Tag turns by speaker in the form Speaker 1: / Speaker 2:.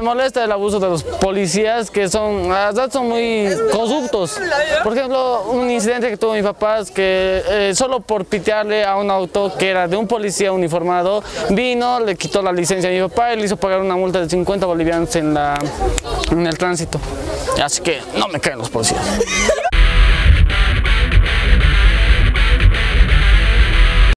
Speaker 1: molesta el abuso de los policías que son muy corruptos. Por ejemplo, un incidente que tuvo mi papá es que solo por pitearle a un auto que era de un policía uniformado, vino, le quitó la licencia a mi papá y le hizo pagar una multa de 50 bolivianos en el tránsito. Así que no me caen los policías.